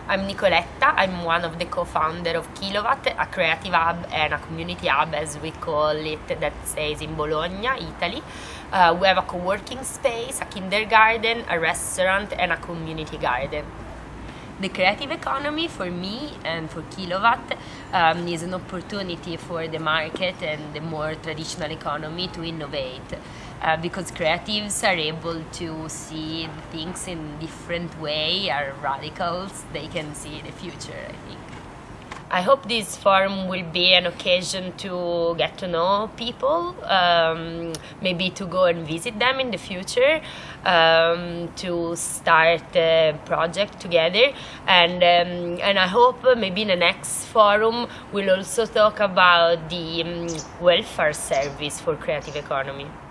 I'm Nicoletta. I'm one of the co-founders of Kilowatt, a creative hub and a community hub, as we call it, that stays in Bologna, Italy. We have a co-working space, a kindergarten, a restaurant, and a community garden. The creative economy for me and for Kilowatt is an opportunity for the market and the more traditional economy to innovate because creatives are able to see things in different way, are radicals, they can see the future, I think. I hope this forum will be an occasion to get to know people, maybe to go and visit them in the future, to start a project together, and I hope maybe in the next forum we'll also talk about the welfare service for creative economy.